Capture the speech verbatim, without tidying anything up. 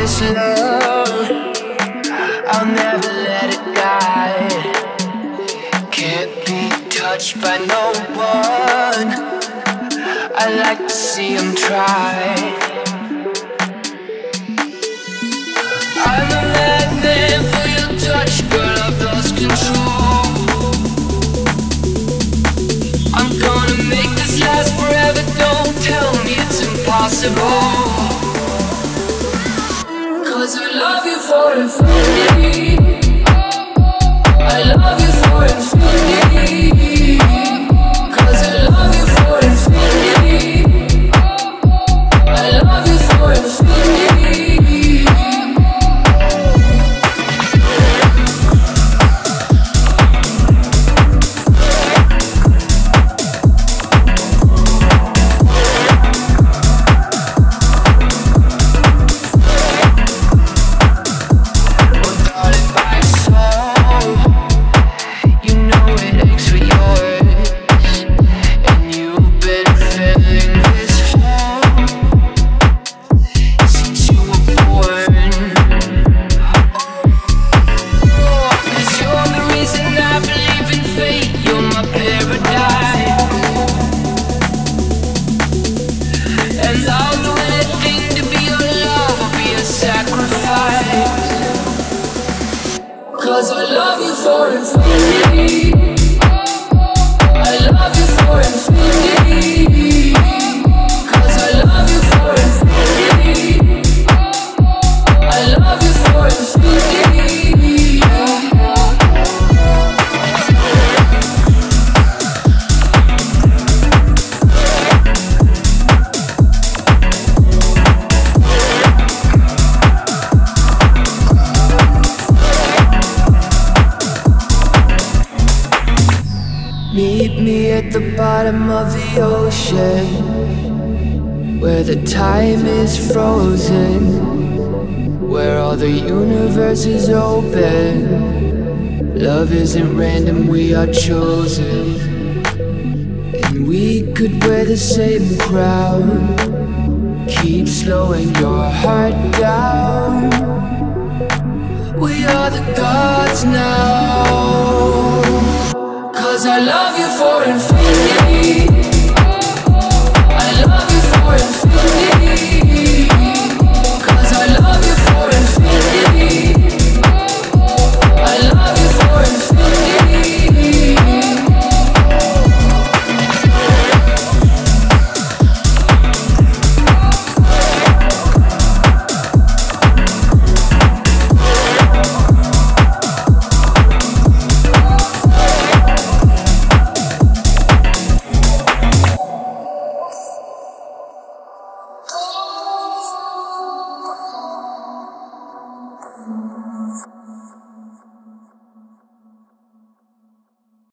this love, I'll never let it die. Can't be touched by no one, I like to see them try. I'm a madman for your touch, girl, I've lost control. I'm gonna make this last forever, don't tell me it's impossible. Cause I love you for infinity, I love you for infinity. Cause I love you for infinity, I love you for infinity. Cause I love you for infinity, I love you for infinity. Cause I love you for infinity, I love you for infinity. Meet me at the bottom of the ocean, where the time is frozen, where all the universe is open. Love isn't random, we are chosen. And we could wear the same crown, keep slowing your heart down. We are the gods now. Cause I love you for infinity, I love you for infinity.